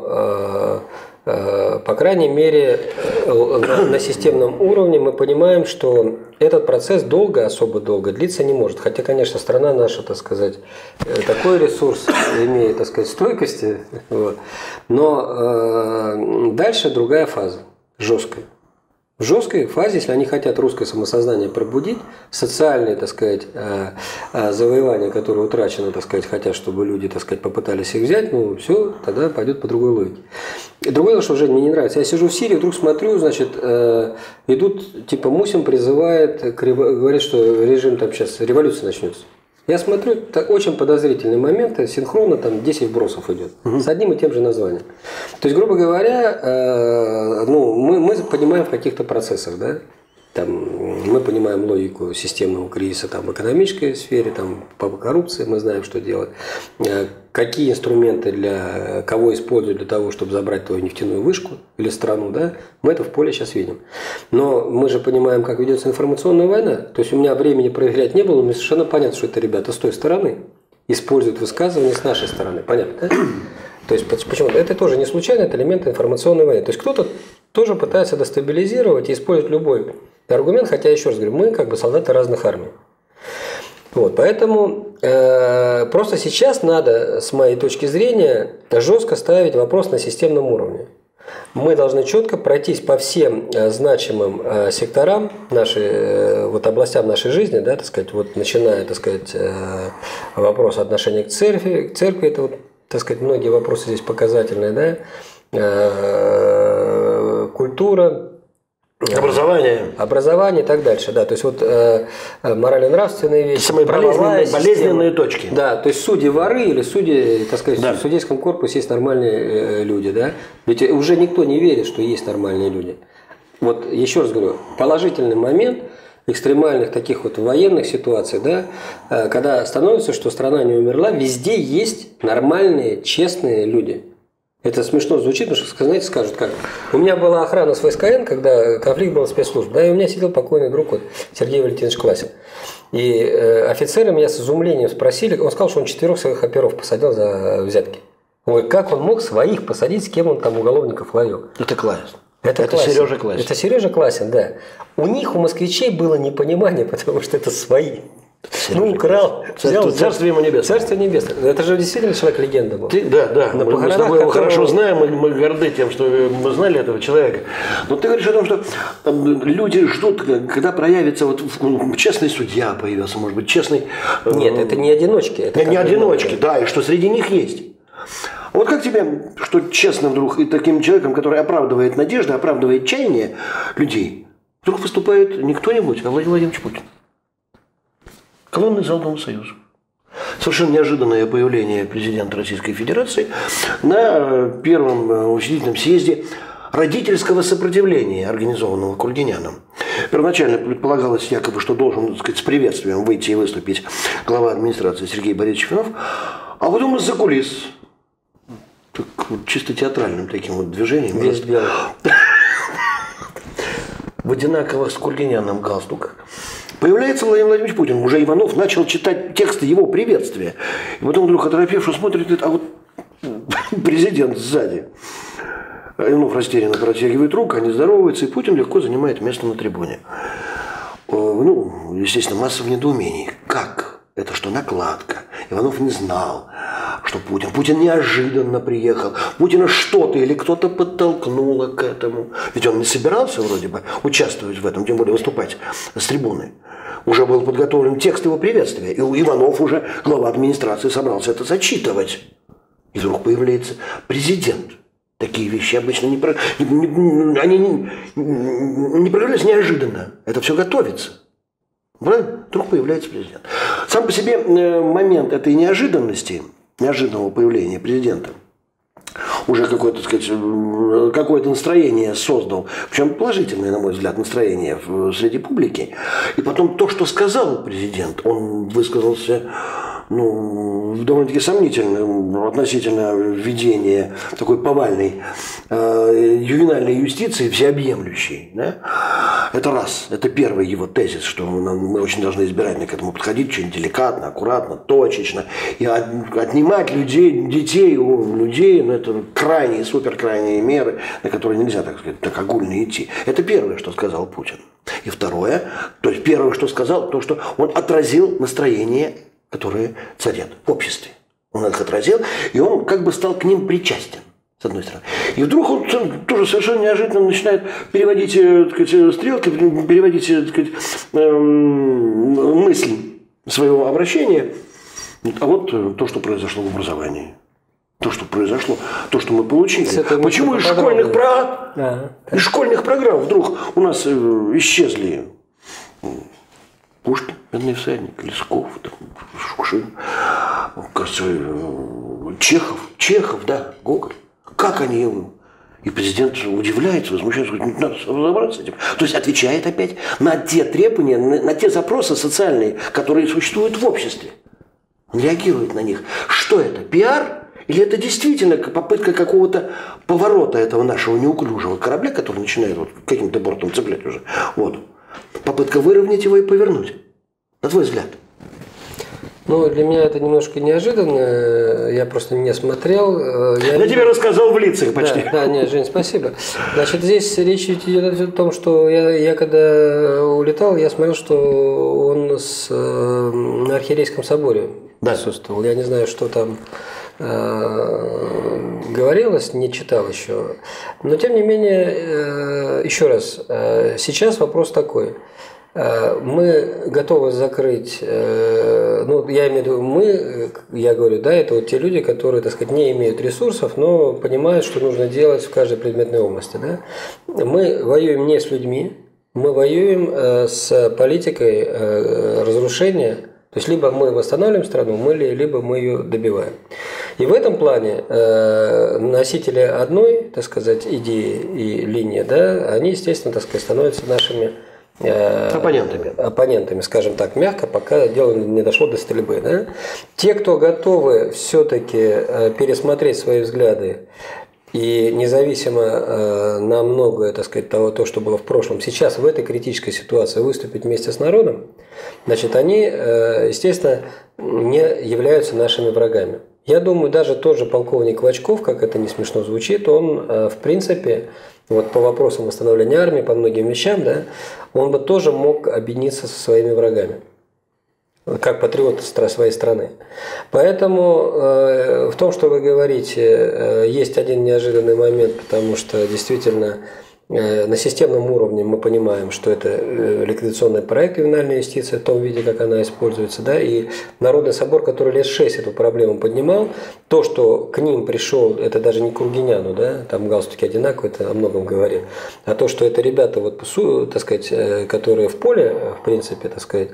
но, по крайней мере, на системном уровне мы понимаем, что этот процесс долго, особо долго длиться не может. Хотя, конечно, страна наша, так сказать, такой ресурс имеет, так сказать, стойкости. Вот. Но дальше другая фаза, жесткая. В жесткой фазе, если они хотят русское самосознание пробудить, социальные, так сказать, завоевания, которые утрачены, так сказать, хотят, чтобы люди, так сказать, попытались их взять, ну, все, тогда пойдет по другой логике. И другое, что, Жень, мне не нравится. Я сижу в Сирии, вдруг смотрю, значит, идут, типа, Мусин призывает, говорит, что режим там сейчас, революция начнется. Я смотрю, это очень подозрительный момент, синхронно там десять вбросов идет, угу. с одним и тем же названием. То есть, грубо говоря, э, ну, мы, мы понимаем в каких-то процессах, да, там, мы понимаем логику системного кризиса там, в экономической сфере, там, по коррупции мы знаем, что делать, э, какие инструменты для кого используют для того, чтобы забрать твою нефтяную вышку или страну, да, мы это в поле сейчас видим. Но мы же понимаем, как ведется информационная война. То есть у меня времени проверять не было, но мне совершенно понятно, что это ребята с той стороны используют высказывания с нашей стороны. Понятно, да? То есть почему? Это тоже не случайно, это элемент информационной войны. То есть кто-то тоже пытается дестабилизировать и использовать любой аргумент, хотя, еще раз говорю, мы как бы солдаты разных армий. Вот, поэтому э, просто сейчас надо, с моей точки зрения, жестко ставить вопрос на системном уровне. Мы должны четко пройтись по всем э, значимым э, секторам нашей, э, вот областям нашей жизни, да, так сказать, вот начиная, так сказать, э, вопрос отношения к церкви, к церкви, это вот, так сказать, многие вопросы здесь показательные, да, э, культура. Образование. Образование и так дальше, да. То есть вот э, морально-нравственные вещи. Самые болезненные, болезненные точки. Да, то есть судьи воры или судьи, так сказать, да. в судейском корпусе есть нормальные э, люди, да. Ведь уже никто не верит, что есть нормальные люди. Вот еще раз говорю, положительный момент экстремальных таких вот военных ситуаций, да, э, когда становится, что страна не умерла, везде есть нормальные, честные люди. Это смешно звучит, потому что, знаете, скажут как. У меня была охрана с ВСКН, когда конфликт был спецслужб, да, и у меня сидел покойный друг вот, Сергей Валентинович Класин. И э, офицеры меня с изумлением спросили, он сказал, что он четырех своих оперов посадил за взятки. Он говорит, как он мог своих посадить, с кем он там уголовников ловил? Это Класин. Это, это Сережа Класин. Это Сережа Класин, да. У них, у москвичей было непонимание, потому что это свои. Сережа ну, украл. Царство, царство ему небесное. Царство небесное. Это же действительно человек-легенда был. Ты, да, да. Мы, мы с тобой его которого... хорошо знаем, мы, мы горды тем, что мы знали этого человека. Но ты говоришь о том, что там, люди ждут, когда проявится вот честный судья появился, может быть, честный... Нет, это не одиночки. Это не одиночки, да, и что среди них есть. Вот как тебе, что честно вдруг и таким человеком, который оправдывает надежды, оправдывает чаяние людей, вдруг выступает не кто-нибудь, а Владимир Владимирович Путин? Колонны Золотого Союза. Совершенно неожиданное появление президента Российской Федерации на первом учредительном съезде родительского сопротивления, организованного Кургиняном. Первоначально предполагалось якобы, что должен, так сказать, с приветствием выйти и выступить глава администрации Сергей Борисович Иванов, а потом из-за кулис, так, вот, чисто театральным таким вот движением, весь белый, в одинаковых с Кургиняном галстуках, появляется Владимир Владимирович Путин. Уже Иванов начал читать тексты его приветствия. И потом вдруг оторопевший смотрит, говорит, а вот президент сзади. Иванов растерянно протягивает руку, они здороваются, и Путин легко занимает место на трибуне. Ну, естественно, масса недоумений. Как? Это что, накладка? Иванов не знал, что Путин. Путин неожиданно приехал. Путина что-то или кто-то подтолкнуло к этому. Ведь он не собирался вроде бы участвовать в этом, тем более выступать с трибуны. Уже был подготовлен текст его приветствия. И Иванов уже, глава администрации, собрался это зачитывать. И вдруг появляется президент. Такие вещи обычно не, про... они не, не проявляются неожиданно. Это все готовится. Правильно? Вдруг появляется президент. Сам по себе момент этой неожиданности, неожиданного появления президента, уже какое-то, так сказать, какое-то настроение создал. Причем положительное, на мой взгляд, настроение среди публики. И потом то, что сказал президент, он высказался, ну, довольно-таки сомнительно относительно введения такой повальной э, ювенальной юстиции, всеобъемлющей. Да? Это раз. Это первый его тезис, что мы очень должны избирательно к этому подходить, очень деликатно, аккуратно, точечно. И от, отнимать людей, детей у людей, ну, это крайние, суперкрайние меры, на которые нельзя, так сказать, так огульно идти. Это первое, что сказал Путин. И второе, то есть первое, что сказал, то, что он отразил настроение, которые царят в обществе. Он их отразил, и он как бы стал к ним причастен. с одной стороны. И вдруг он тоже совершенно неожиданно начинает переводить, так сказать, стрелки, переводить, так сказать, мысль своего обращения. А вот то, что произошло в образовании. То, что произошло, то, что мы получили. Почему из школьных, про... да. из школьных программ вдруг у нас исчезли Пушкин, Бедный всадник, Лесков, Шукшин, кажется, Чехов, Чехов, да, Гоголь. Как они ему? И президент удивляется, возмущается, говорит, надо разобраться с этим. То есть отвечает опять на те требования, на, на те запросы социальные, которые существуют в обществе. Он реагирует на них. Что это? Пиар? Или это действительно попытка какого-то поворота этого нашего неуклюжего корабля, который начинает вот каким-то бортом цеплять уже? Вот. Попытка выровнять его и повернуть. На твой взгляд? Ну, для меня это немножко неожиданно, я просто не смотрел. Я, я тебе рассказал в лицах почти. Да, да, нет, Жень, спасибо. Значит, здесь речь идет о том, что я, я когда улетал, я смотрел, что он с, на Архиерейском соборе да. присутствовал. Я не знаю, что там э, говорилось, не читал еще. Но, тем не менее, э, еще раз, э, сейчас вопрос такой. Мы готовы закрыть, ну, я имею в виду, мы, я говорю, да, это вот те люди, которые, так сказать, не имеют ресурсов, но понимают, что нужно делать в каждой предметной области, да. Мы воюем не с людьми, мы воюем с политикой разрушения, то есть либо мы восстанавливаем страну, мы, либо мы ее добиваем. И в этом плане носители одной, так сказать, идеи и линии, да, они, естественно, так сказать, становятся нашими Оппонентами. Оппонентами, скажем так, мягко, пока дело не дошло до стрельбы. Да? Те, кто готовы все-таки пересмотреть свои взгляды и независимо на многое, так сказать, того, то, что было в прошлом, сейчас в этой критической ситуации выступить вместе с народом, значит, они, естественно, не являются нашими врагами. Я думаю, даже тот же полковник Клочков, как это не смешно звучит, он, в принципе, вот по вопросам восстановления армии, по многим вещам, да, он бы тоже мог объединиться со своими врагами, как патриот своей страны. Поэтому э, в том, что вы говорите, э, есть один неожиданный момент, потому что действительно э, на системном уровне мы понимаем, что это э, ликвидационный проект ювенальной юстиции в том виде, как она используется, да, и Народный собор, который лет шесть эту проблему поднимал, то, что к ним пришел, это даже не к Кургиняну, да, там галстуки одинаковые, это о многом говорит, а то, что это ребята, вот, так сказать, которые в поле, в принципе, так сказать,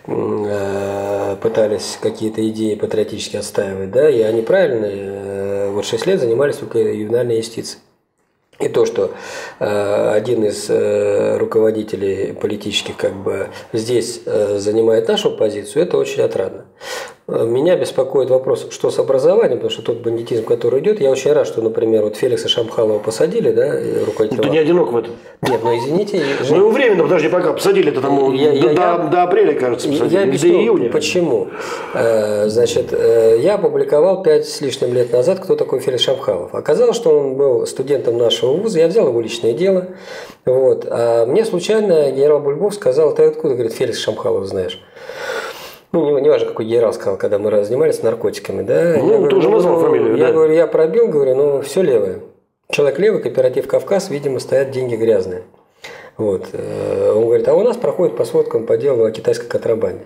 пытались какие-то идеи патриотически отстаивать, да, и они правильные, вот шесть лет занимались только ювенальной юстицией. И то, что э, один из э, руководителей политических как бы здесь э, занимает нашу позицию, это очень отрадно. Меня беспокоит вопрос, что с образованием, потому что тот бандитизм, который идет, я очень рад, что, например, вот Феликса Шамхалова посадили, да, руководителя. Ты не одинок в этом. Нет, ну извините. Ну его временно, подожди, пока посадили, это там я, до, я, до, до апреля, кажется, посадили. Я объясню, до июня. Почему. Значит, я опубликовал пять с лишним лет назад, кто такой Феликс Шамхалов. Оказалось, что он был студентом нашего вуза, я взял его личное дело. Вот. А мне случайно генерал Бульбов сказал, ты откуда, говорит, Феликс Шамхалов знаешь? Ну, не, не важно, какой генерал сказал, когда мы занимались наркотиками, да. Ну, я ты говорю, уже назвал ну, фамилию, я да. говорю, я пробил, говорю, ну, все левое. Человек левый, кооператив «Кавказ», видимо, стоят деньги грязные. Вот. Он говорит, а у нас проходит по сводкам по делу о китайской контрабанде.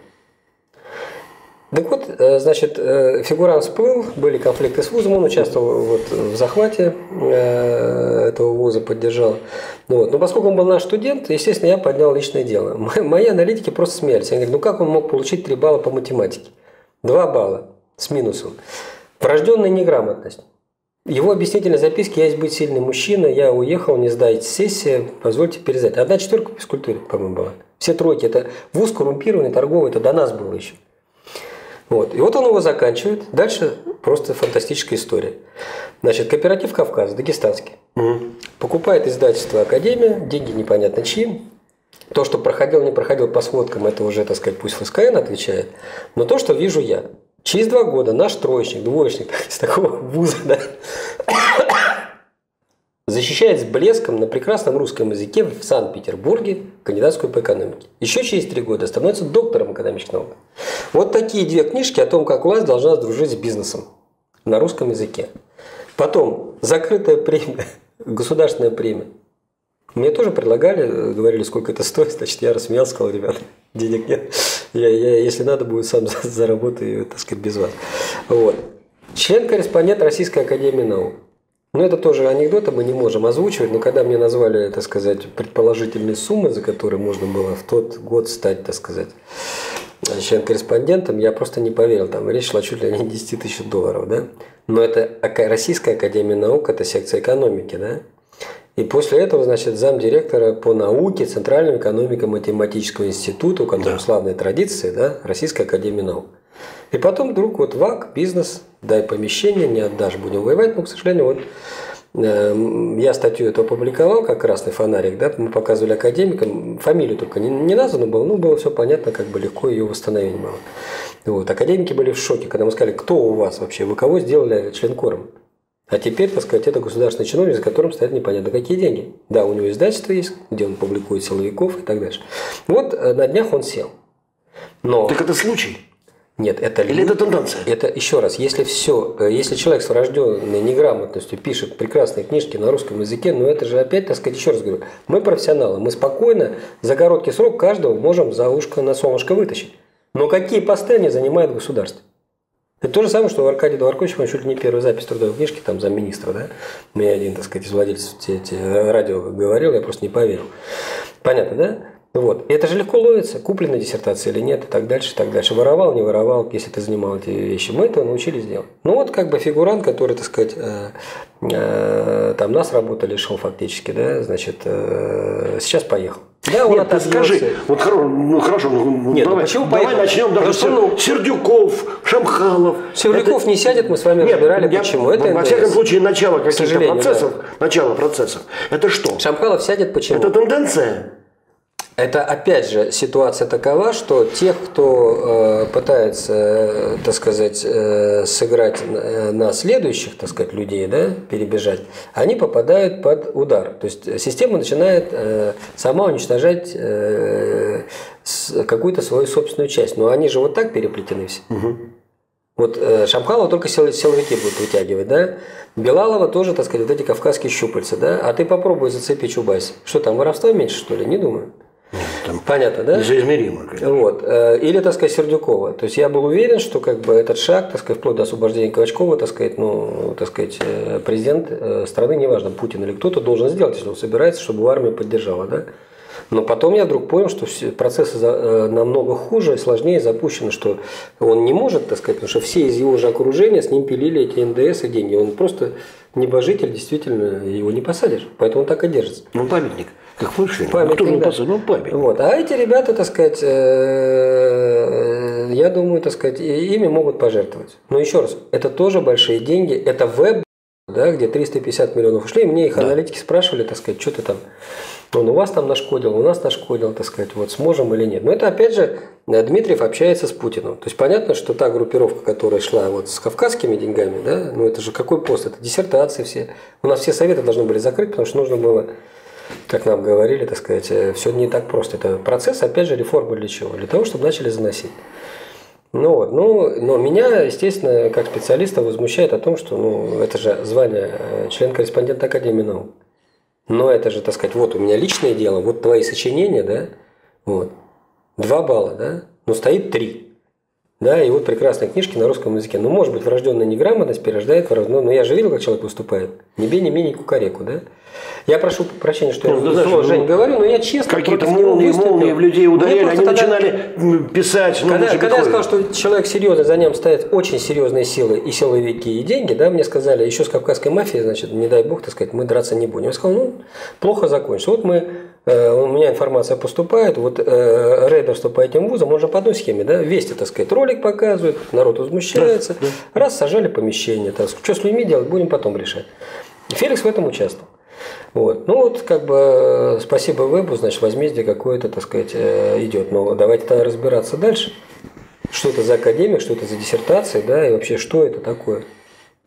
Так вот, значит, фигурант всплыл, были конфликты с вузом, он участвовал вот в захвате этого вуза, поддержал. Ну, вот. Но поскольку он был наш студент, естественно, я поднял личное дело. Мои аналитики просто смеялись. Они говорят, ну как он мог получить три балла по математике? два балла с минусом. Врожденная неграмотность. Его объяснительной записки «Я есть быть сильный мужчина, я уехал, не сдать сессия, позвольте пересдать». Одна четверка по физкультуре, по-моему, была. Все тройки. Это вуз коррумпированный, торговый, это до нас было еще. Вот. И вот он его заканчивает. Дальше просто фантастическая история. Значит, кооператив «Кавказ», дагестанский. Угу. Покупает издательство «Академия», деньги непонятно чьи. То, что проходил, не проходил по сводкам, это уже, так сказать, пусть ФСКН отвечает. Но то, что вижу я. Через два года наш троечник, двоечник из такого вуза, да, защищает с блеском на прекрасном русском языке в Санкт-Петербурге кандидатскую по экономике. Еще через три года становится доктором экономических наук. Вот такие две книжки о том, как власть должна дружить с бизнесом на русском языке. Потом закрытая премия, государственная премия. Мне тоже предлагали, говорили, сколько это стоит, значит, я рассмеялся, сказал, ребята, денег нет, я, я, если надо будет, сам заработаю, так сказать, без вас. Вот. Член-корреспондент Российской академии наук. Ну, это тоже анекдоты мы не можем озвучивать, но когда мне назвали, так сказать, предположительные суммы, за которые можно было в тот год стать, так сказать, член-корреспондентом, я просто не поверил. Там речь шла чуть ли не десять тысяч долларов, да? Но это Российская академия наук, это секция экономики, да? И после этого, значит, замдиректора по науке Центрального экономико-математического института, у которого да. славные традиции, да, Российской академии наук. И потом вдруг вот ВАК, бизнес, дай помещение, не отдашь, будем воевать. Но, к сожалению, вот э, я статью эту опубликовал, как красный фонарик, да, мы показывали академикам, фамилию только не, не названо было, ну, было все понятно, как бы легко ее восстановить было. Вот. Академики были в шоке, когда мы сказали, кто у вас вообще, вы кого сделали членкором? А теперь, так сказать, это государственный чиновник, за которым стоят непонятно какие деньги. Да, у него издательство есть, где он публикует силовиков и так дальше. Вот на днях он сел. Но... Так это случай? Нет, это... Или это тенденция? Это, еще раз, если все, если человек с врожденной неграмотностью пишет прекрасные книжки на русском языке, ну это же опять, так сказать, еще раз говорю, мы профессионалы, мы спокойно за короткий срок каждого можем за ушко на солнышко вытащить. Но какие посты они занимают в государстве? Это то же самое, что у Аркадия Дворковича чуть ли не первая запись трудовой книжки, там замминистра, да? Мне один, так сказать, из владельцев те, те, радио говорил, я просто не поверил. Понятно, да? Вот. И это же легко ловится, куплена диссертация или нет, и так дальше, и так дальше. Воровал, не воровал, если ты занимал эти вещи. Мы этого научились делать. Ну вот как бы фигурант, который, так сказать, э, э, там нас работу лишил фактически, да, значит, э, сейчас поехал. Да, он Нет, ты скажи, вот хоро, ну хорошо, ну, Нет, давай, ну почему давай поехал? начнем даже с ну, Сердюков, Шамхалов. Сердюков это... не сядет, мы с вами Нет, разбирали, я, почему. Это во всяком случае, начало каких-то процессов, да. начало процессов. Это что? Шамхалов сядет, почему? Это тенденция. Это, опять же, ситуация такова, что тех, кто э, пытается, э, так сказать, э, сыграть на, на следующих, так сказать, людей, да, перебежать, они попадают под удар. То есть система начинает э, сама уничтожать э, какую-то свою собственную часть. Но они же вот так переплетены все. Угу. Вот э, Шамхалова только силовики будут вытягивать, да? Белалова тоже, так сказать, вот эти кавказские щупальца, да? А ты попробуй зацепить Чубайс. Что там, воровства меньше, что ли? Не думаю. Там понятно, да? Несоизмеримо, конечно. Вот. Или, так сказать, Сердюкова. То есть я был уверен, что как бы этот шаг, так сказать, вплоть до освобождения Ковачкова, так сказать, ну, так сказать, президент страны, неважно, Путин или кто-то, должен сделать, если он собирается, чтобы армию поддержала, да? Но потом я вдруг понял, что все процессы намного хуже и сложнее запущены, что он не может, так сказать, потому что все из его же окружения с ним пилили эти эн дэ эс и деньги. Он просто небожитель, действительно, его не посадишь. Поэтому он так и держится. Ну, памятник. Как вышли, памятник, кто же не да. посадил? Ну, памятник. Вот. А эти ребята, так сказать, я думаю, так сказать, ими могут пожертвовать. Но еще раз, это тоже большие деньги. Это веб, да, где триста пятьдесят миллионов ушли. И мне их да. аналитики спрашивали, так сказать, что ты там... Он у вас там нашкодил, у нас нашкодил, так сказать, вот сможем или нет. Но это, опять же, Дмитриев общается с Путиным. То есть понятно, что та группировка, которая шла вот с кавказскими деньгами, да, ну это же какой пост? Это диссертации все. У нас все советы должны были закрыть, потому что нужно было, как нам говорили, так сказать, все не так просто. Это процесс, опять же, реформы для чего? Для того, чтобы начали заносить. Ну вот, ну, но меня, естественно, как специалиста возмущает о том, что ну, это же звание член-корреспондента Академии наук. Но это же, так сказать, вот у меня личное дело, вот твои сочинения, да, вот, два балла, да, но стоит три, да, и вот прекрасные книжки на русском языке. Ну, может быть, врожденная неграмотность перерождает врожденную, но я же видел, как человек выступает, не бей, не менее кукареку, да. Я прошу прощения, что ну, я да, слово Жень говорю, но я честно какие-то молнии, молнии в людей ударили, они тогда... начинали писать. Ну, когда когда я сказал, что человек серьезный, за ним стоят очень серьезные силы и силовики, и деньги, да, мне сказали, еще с кавказской мафией, значит, не дай бог, так сказать, мы драться не будем. Я сказал, ну, плохо закончится. Вот мы, э, у меня информация поступает, вот э, рейдерство по этим вузам, он же по одной схеме, да, Вести, так сказать, ролик показывает, народ возмущается, да, да. Раз сажали помещение, так, что с людьми делать, будем потом решать. И Феликс в этом участвовал. Вот. Ну вот, как бы, спасибо вебу, значит, возмездие какое-то, так сказать, идет. Но давайте тогда разбираться дальше. Что это за академия, что это за диссертация, да, и вообще, что это такое?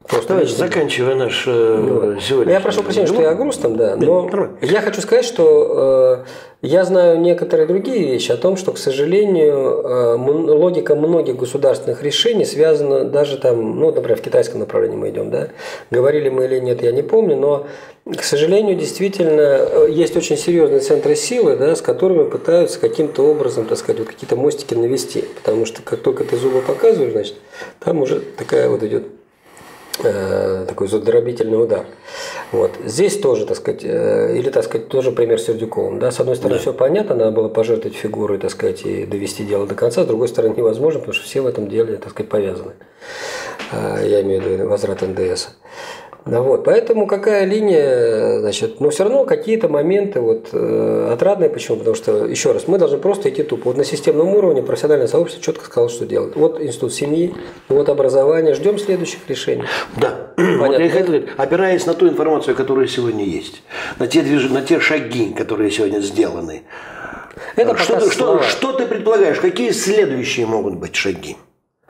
Просто Давайте заканчивая наш э, сегодня. Я прошу прощения, что я о грустном, да, но да, я хочу сказать, что э, я знаю некоторые другие вещи о том, что, к сожалению, э, логика многих государственных решений связана даже там, ну, например, в китайском направлении мы идем, да, говорили мы или нет, я не помню, но, к сожалению, действительно, есть очень серьезные центры силы, да, с которыми пытаются каким-то образом, так сказать, вот какие-то мостики навести, потому что как только ты зубы показываешь, значит, там уже такая вот идет такой задробительный удар. Вот. Здесь тоже, так сказать, или, так сказать, тоже пример с Сердюковым. Да? С одной стороны, да. все понятно, надо было пожертвовать фигурой, так сказать, и довести дело до конца, с другой стороны, невозможно, потому что все в этом деле, так сказать, повязаны. Я имею в виду возврат эн дэ эса. Да, вот. Поэтому какая линия, значит, но все равно какие-то моменты вот, э, отрадные. Почему? Потому что, еще раз, мы должны просто идти тупо. Вот на системном уровне профессиональное сообщество четко сказало, что делать. Вот институт семьи, вот образование. Ждем следующих решений. Да. Вот я хотел говорить, опираясь на ту информацию, которая сегодня есть, на те, движ... на те шаги, которые сегодня сделаны. Это что, ты, что, что ты предполагаешь? Какие следующие могут быть шаги?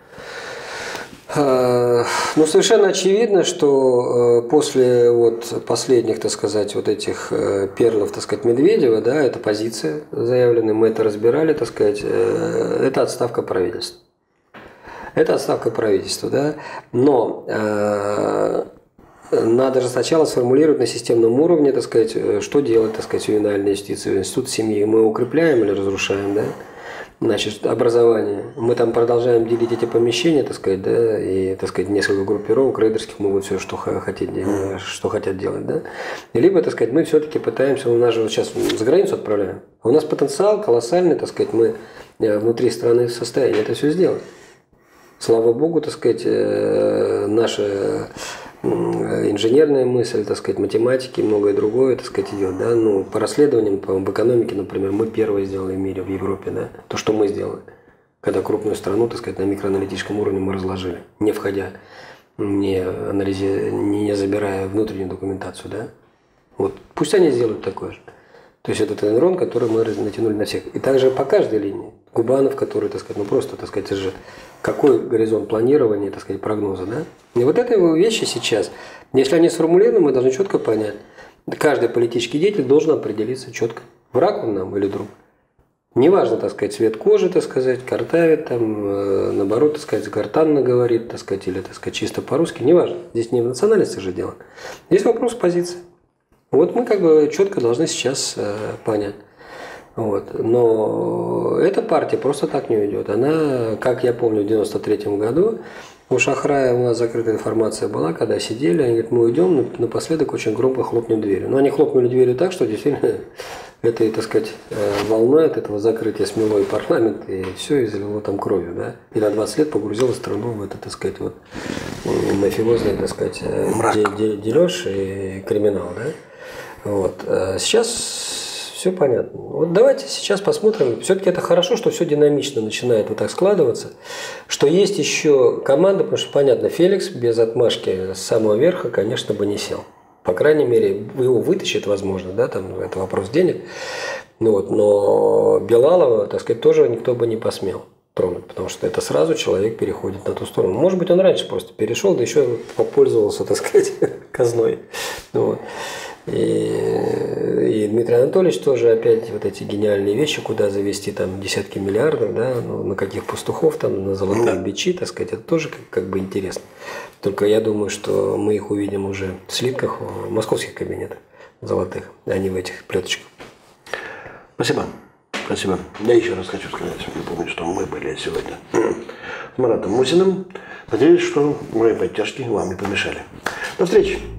Ну, совершенно очевидно, что после вот последних, так сказать, вот этих перлов, так сказать, Медведева, да, это позиция заявленная, мы это разбирали, так сказать, это отставка правительства. Это отставка правительства, да, но э, надо же сначала сформулировать на системном уровне, так сказать, что делать, так сказать, ювенальная юстиция, институт семьи мы укрепляем или разрушаем, да. Значит, образование. Мы там продолжаем делить эти помещения, так сказать, да, и, так сказать, несколько группировок рейдерских могут все, что хотят, что хотят делать, да. Либо, так сказать, мы все-таки пытаемся, у нас же вот сейчас за границу отправляем, а у нас потенциал колоссальный, так сказать, мы внутри страны в состоянии это все сделать. Слава богу, так сказать, наша инженерная мысль, так сказать, математики и многое другое, так сказать, идет, да, ну, по расследованиям, по в экономике, например, мы первые сделали в мире, в Европе, да, то, что мы сделали, когда крупную страну, так сказать, на микроаналитическом уровне мы разложили, не входя, не анализе, не забирая внутреннюю документацию, да, вот, пусть они сделают такое же. То есть это нейрон, который мы натянули на всех. И также по каждой линии. Губанов, который, так сказать, ну просто, так сказать, это же какой горизонт планирования, так сказать, прогноза, да? И вот эти вещи сейчас, если они сформулированы, мы должны четко понять. Каждый политический деятель должен определиться четко, враг он нам или друг. Неважно, так сказать, цвет кожи, так сказать, картавит, там, наоборот, так сказать, гортанно говорит, так сказать, или, так сказать, чисто по-русски, неважно. Здесь не в национальности же дело. Здесь вопрос позиции. Вот мы как бы четко должны сейчас э, понять. Вот. Но эта партия просто так не уйдет. Она, как я помню, в девяносто третьем году у Шахрая у нас закрытая информация была, когда сидели, они говорят, мы уйдем, но напоследок очень громко хлопнем дверью. Но они хлопнули дверью так, что действительно этой, так сказать, волной от этого закрытия смело и парламент, и все, и залило там кровью, да. И на двадцать лет погрузило страну в это, так сказать, вот мафиозный, так сказать, дележ и криминал, да. Вот. Сейчас все понятно. Вот давайте сейчас посмотрим. Все-таки это хорошо, что все динамично начинает вот так складываться. Что есть еще команда, потому что понятно, Феликс без отмашки с самого верха, конечно, бы не сел. По крайней мере, его вытащит, возможно, да, там это вопрос денег. Ну вот, но Белалова, так сказать, тоже никто бы не посмел тронуть, потому что это сразу человек переходит на ту сторону. Может быть, он раньше просто перешел, да еще попользовался, так сказать, казной. Вот. И, и Дмитрий Анатольевич тоже опять вот эти гениальные вещи, куда завести там десятки миллиардов, да, ну, на каких пастухов там, на золотые бичи, так сказать, это тоже как, как бы интересно. Только я думаю, что мы их увидим уже в слитках в московских кабинетах золотых, а не в этих плеточках. Спасибо. Спасибо. Я еще раз хочу сказать, напомню, что мы были сегодня с Маратом Мусиным. Надеюсь, что мои подтяжки вам не помешали. До встречи.